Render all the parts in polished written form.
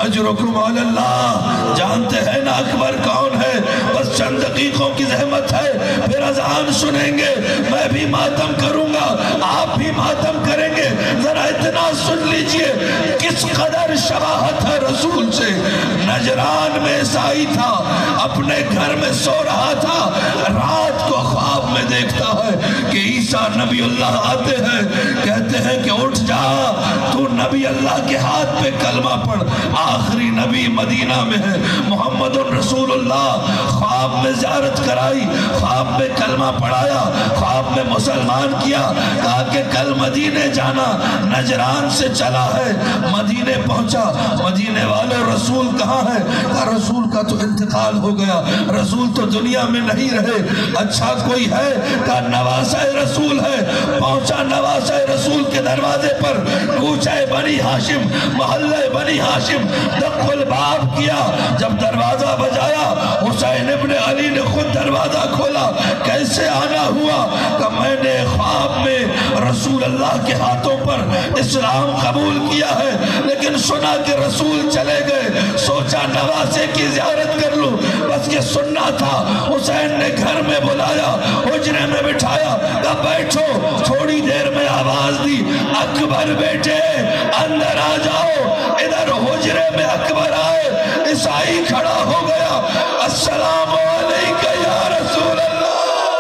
اجرکم علی اللہ. جانتے ہیں نا اکبر کون ہے؟ بس چند دقیقوں کی زحمت ہے، پھر اذان سنیں گے، میں بھی ماتم کروں گا، آپ بھی ماتم کریں گے. ذرا اتنا سن لیجئے کس قدر شباہت ہے رسول سے. نجران میں عیسائی تھا، اپنے گھر میں سو رہا تھا، رات کو خواب میں دیکھتا ہے کہ عیسیٰ نبی اللہ آتے ہیں، کہتے ہیں کہ اٹھ جا، تو نبی اللہ کے ہاتھ پہ کلمہ پڑھ. آخری نبی مدینہ میں ہے، محمد رسول اللہ. خواب میں زیارت کرائی، خواب میں کلمہ پڑھایا، خواب میں مسلمان کیا، کہا کہ کل مدینے جانا. نجران سے چلا ہے، مدینے پہنچا. مدینے والے رسول کہاں ہے؟ کہا رسول کا تو انتقال ہو گیا، رسول تو دنیا میں نہیں رہے. اچھا کوئی ہے؟ کہا نواسہ رسول ہے. پہنچا نواسہ رسول کے دروازے پر، کوچہ بنی ہاشم، محلہ بنی ہاشم، دق الباب کیا. جب دروازہ بجایا، حسین ابن علی نے خود دروازہ کھولا. کیسے آنا ہوا؟ کہ میں نے خواب میں رسول اللہ کے ہاتھوں پر اسلام قبول کیا ہے، لیکن سنا کہ رسول چلے گئے، سوچا نواسے کی زیارت کر لوں. بس یہ سننا تھا. حسین نے گھر میں بلایا، حجرے میں بٹھایا، کہا بیٹھو. تھوڑی دیر میں آواز دی، اکبر بیٹے اندر آ جاؤ. ادھر حجرے میں اکبر آئے، عیسائی کھڑا ہو گیا. السلام علیکہ یا رسول اللہ.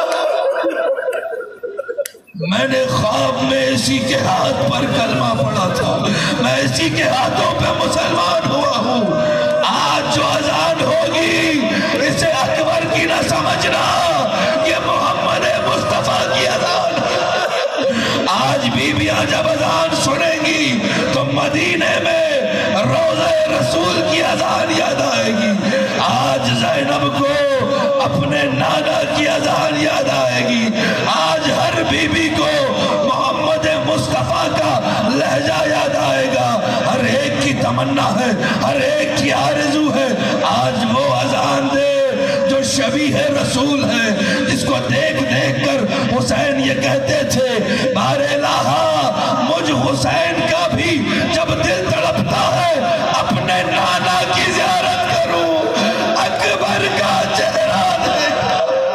میں نے خواب میں اسی کے ہاتھ پر کلمہ پڑھا تھا، میں اسی کے ہاتھوں پہ مسلمان ہوا ہوں. آج جو اذان ہوگی اسے اکبر کی نہ سمجھنا، یہ محمد مصطفیٰ کی اذان. آج بیویاں جب اذان سنیں گی تو مدینے میں روضہ رسول کی اذان یاد آئے گی. آج زینب کو اپنے نانا کی اذان یاد آئے گی. آج ہر بیوی کو محمد مصطفیٰ کا لہجہ یاد آئے گا. ہر ایک کی تمنا ہے، ہر ایک کی آرزو ہے آج وہ اذان دے جو شبیہ رسول ہے، جس کو دیکھ دیکھ کر حسین یہ کہتے تھے بار الہا مجھ حسین کا بھی جب دل تڑپتا ہے اپنے نانا کی زیارت کروں، اکبر کا چہرہ دیکھ.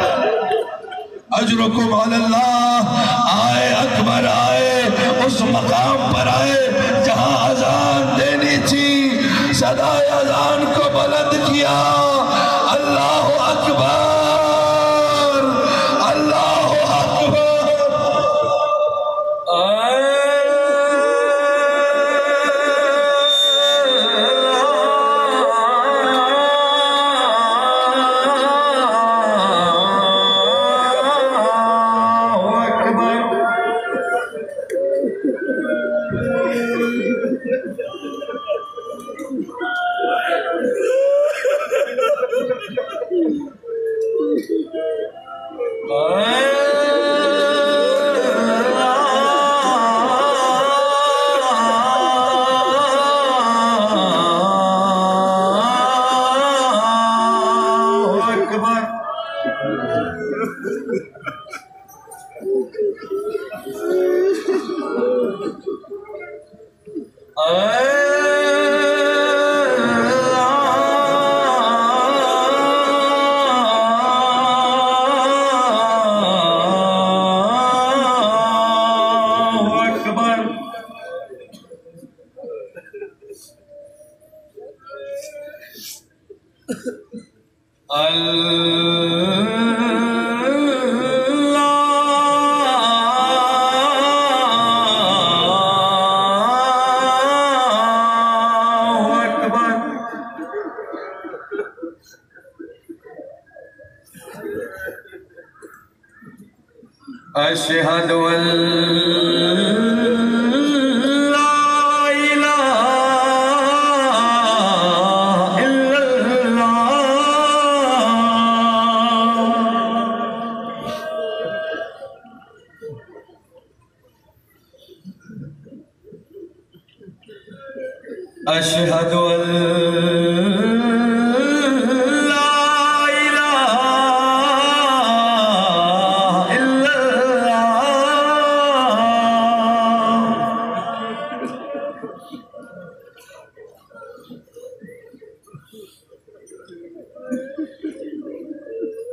اجرکم علی اللہ. آئے اکبر آئے، اس مقام پر آئے جہاں اذان دینی تھی. صدائے اذان کو بلند کیا، اللہ اکبر، اللہ اکبر. أشهد أن لا إله إلا الله. أشهد أن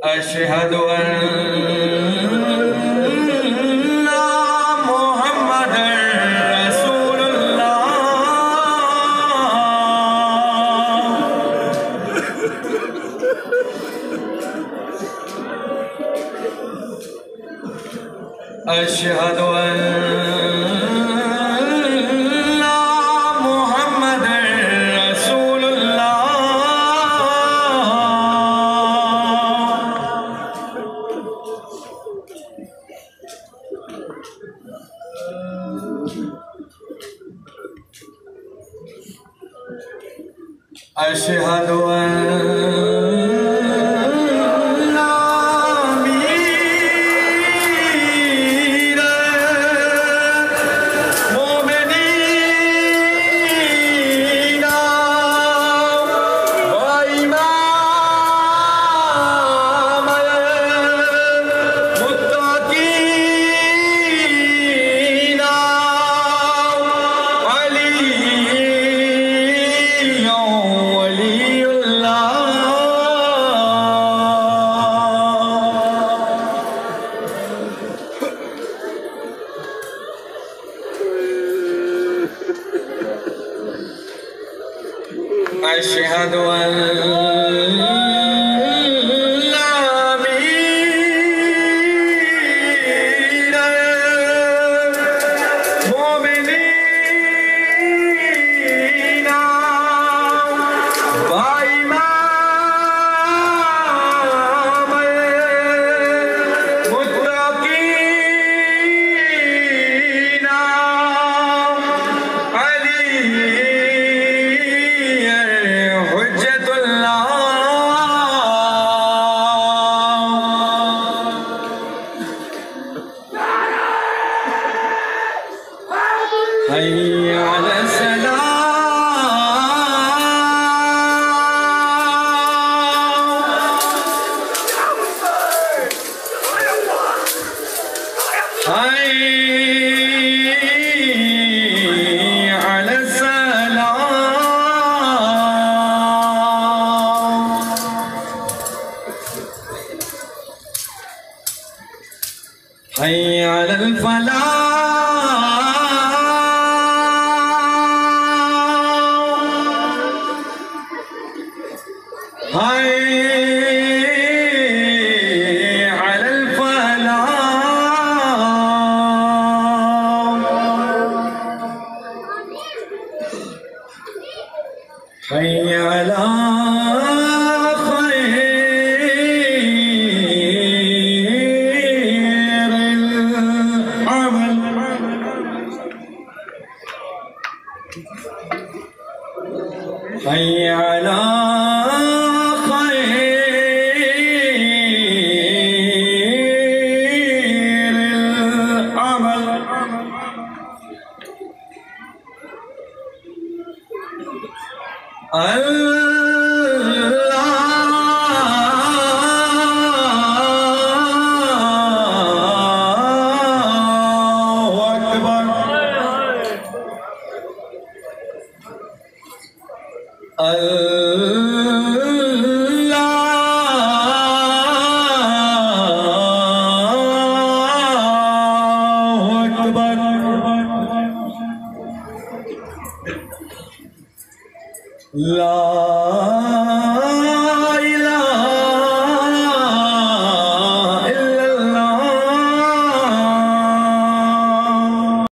أشهد أن محمدًا رسول الله أشهد أن محمدًا رسول الله أشهد أن أمير المؤمنين وإمام المتقين علي ولي الله أشهد أن أمير المؤمنين وإمام المتقين علي حجة الله حي على السلام حي على السلام حي على الفلاح حي على الفلاح حي على خير العمل حي على خير العمل الله أكبر الله أكبر لا